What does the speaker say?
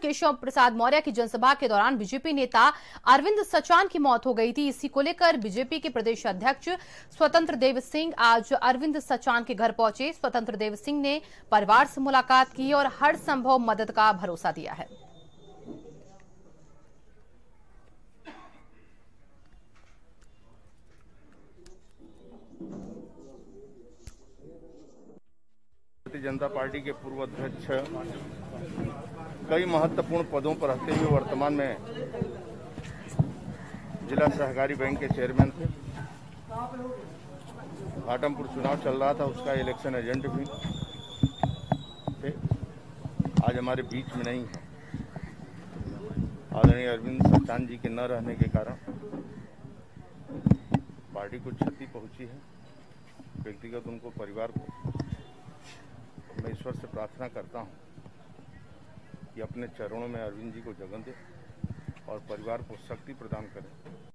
केशव प्रसाद मौर्य की जनसभा के दौरान बीजेपी नेता अरविंद सचान की मौत हो गई थी। इसी को लेकर बीजेपी के प्रदेश अध्यक्ष स्वतंत्र देव सिंह आज अरविंद सचान के घर पहुंचे। स्वतंत्र देव सिंह ने परिवार से मुलाकात की और हर संभव मदद का भरोसा दिया है। भारतीय जनता पार्टी के पूर्व अध्यक्ष कई महत्वपूर्ण पदों पर रहते हुए वर्तमान में जिला सहकारी बैंक के चेयरमैन थे। घाटमपुर चुनाव चल रहा था, उसका इलेक्शन एजेंट भी थे। आज हमारे बीच में नहीं है। आदरणीय अरविंद सचान जी के न रहने के कारण पार्टी को क्षति पहुंची है। व्यक्तिगत उनको परिवार को मैं ईश्वर से प्रार्थना करता हूं कि अपने चरणों में अरविंद जी को जगह दे और परिवार को शक्ति प्रदान करें।